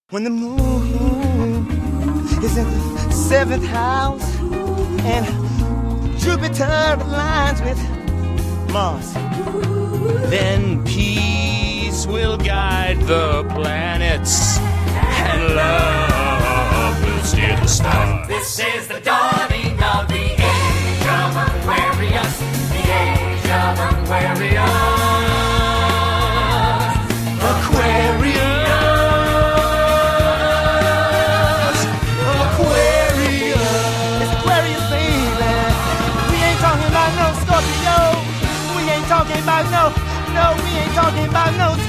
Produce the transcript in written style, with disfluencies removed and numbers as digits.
When the moon is in the seventh house and Jupiter aligns with Mars, then peace will guide the planets and love will steer the stars. This is the dawning of the age of Aquarius, the age of Aquarius. Talking about no, we ain't talking about no